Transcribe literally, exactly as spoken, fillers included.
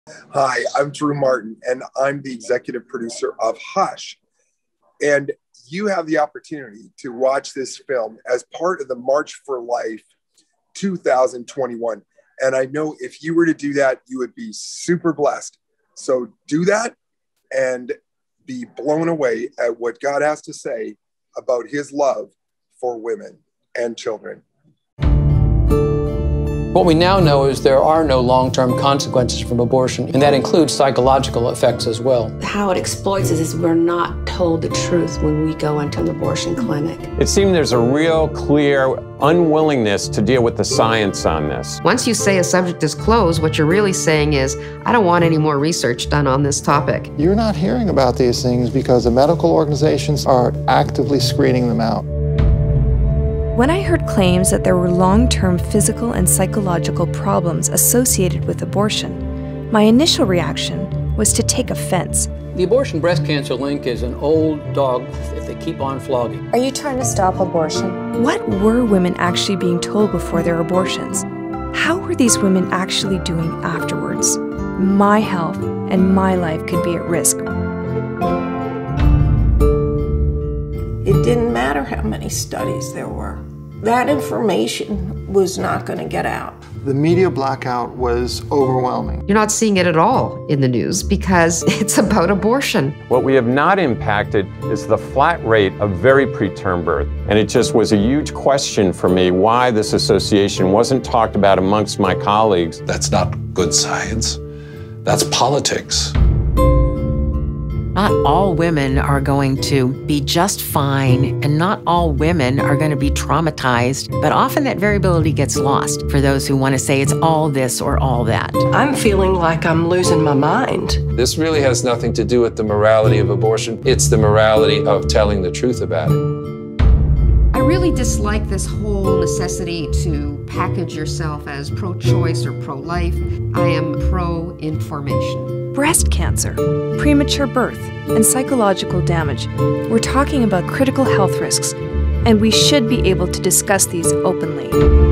Hi, I'm Drew Martin, and I'm the executive producer of Hush. And you have the opportunity to watch this film as part of the March for Life two thousand twenty-one. And I know if you were to do that, you would be super blessed. So do that and be blown away at what God has to say about his love for women and children. What we now know is there are no long-term consequences from abortion, and that includes psychological effects as well. How it exploits us is we're not told the truth when we go into an abortion clinic. It seems there's a real clear unwillingness to deal with the science on this. Once you say a subject is closed, what you're really saying is, I don't want any more research done on this topic. You're not hearing about these things because the medical organizations are actively screening them out. When I heard claims that there were long-term physical and psychological problems associated with abortion, my initial reaction was to take offense. The abortion breast cancer link is an old dog if they keep on flogging. Are you trying to stop abortion? What were women actually being told before their abortions? How were these women actually doing afterwards? My health and my life could be at risk. It didn't matter how many studies there were. That information was not going to get out. The media blackout was overwhelming. You're not seeing it at all in the news because it's about abortion. What we have not impacted is the flat rate of very preterm birth. And it just was a huge question for me why this association wasn't talked about amongst my colleagues. That's not good science. That's politics. Not all women are going to be just fine, and not all women are going to be traumatized, but often that variability gets lost for those who want to say it's all this or all that. I'm feeling like I'm losing my mind. This really has nothing to do with the morality of abortion. It's the morality of telling the truth about it. I really dislike this whole necessity to package yourself as pro-choice or pro-life. I am pro-information. Breast cancer, premature birth, and psychological damage. We're talking about critical health risks, and we should be able to discuss these openly.